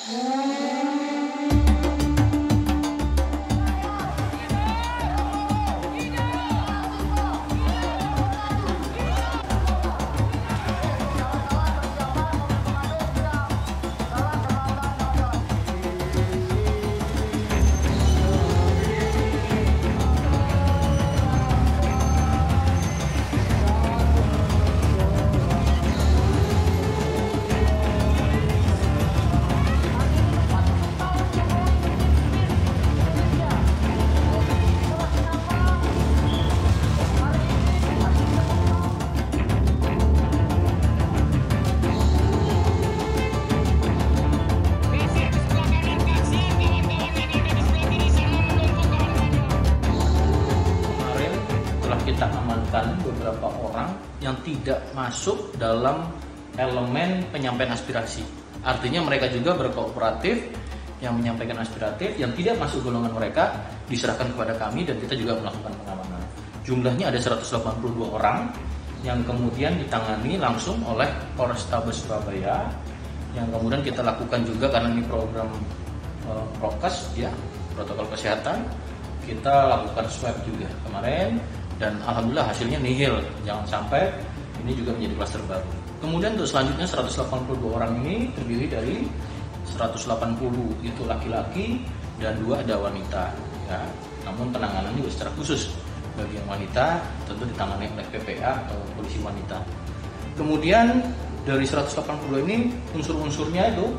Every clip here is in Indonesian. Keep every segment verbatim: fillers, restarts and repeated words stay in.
Kita amankan beberapa orang yang tidak masuk dalam elemen penyampaian aspirasi. Artinya mereka juga berkooperatif, yang menyampaikan aspiratif, yang tidak masuk golongan mereka diserahkan kepada kami dan kita juga melakukan pengamanan. Jumlahnya ada seratus delapan puluh dua orang yang kemudian ditangani langsung oleh Polrestabes Surabaya, yang kemudian kita lakukan juga karena ini program uh, prokes ya, protokol kesehatan, kita lakukan swab juga kemarin. Dan alhamdulillah hasilnya nihil, jangan sampai ini juga menjadi klaster baru. Kemudian untuk selanjutnya seratus delapan puluh dua orang ini terdiri dari seratus delapan puluh itu laki-laki dan dua ada wanita ya. Namun penanganannya juga secara khusus bagi yang wanita tentu ditangani oleh P P A atau polisi wanita. Kemudian dari seratus delapan puluh dua ini unsur-unsurnya itu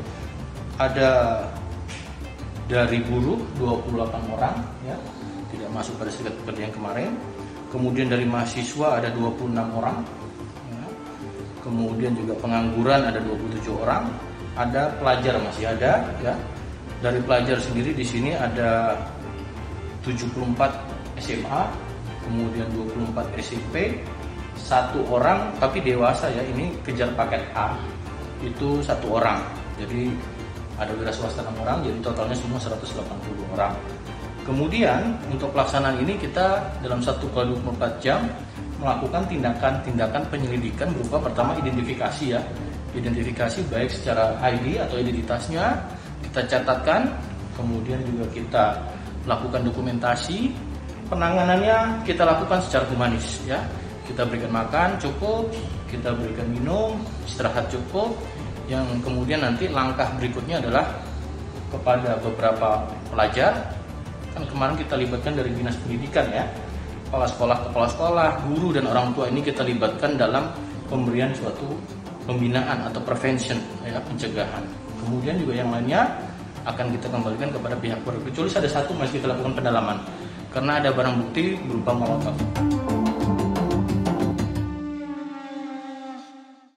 ada dari buruh dua puluh delapan orang ya, tidak masuk pada serikat pekerja yang kemarin. Kemudian dari mahasiswa ada dua puluh enam orang ya. Kemudian juga pengangguran ada dua puluh tujuh orang, ada pelajar masih ada ya. Dari pelajar sendiri di sini ada tujuh puluh empat S M A, kemudian dua puluh empat S M P, satu orang tapi dewasa ya, ini kejar paket A itu satu orang. Jadi ada wira swasta enam orang, jadi totalnya semua seratus delapan puluh dua orang. Kemudian untuk pelaksanaan ini kita dalam satu kali dua puluh empat jam melakukan tindakan-tindakan penyelidikan berupa pertama identifikasi ya. Identifikasi baik secara I D atau identitasnya kita catatkan, kemudian juga kita lakukan dokumentasi. Penanganannya kita lakukan secara humanis ya. Kita berikan makan cukup, kita berikan minum, istirahat cukup. Yang kemudian nanti langkah berikutnya adalah kepada beberapa pelajar. Kan kemarin kita libatkan dari dinas pendidikan ya, kepala sekolah, kepala sekolah, guru dan orang tua ini kita libatkan dalam pemberian suatu pembinaan atau prevention ya, pencegahan. Kemudian juga yang lainnya akan kita kembalikan kepada pihak berwajib. Kecuali ada satu masih kita lakukan pendalaman karena ada barang bukti berupa molotov.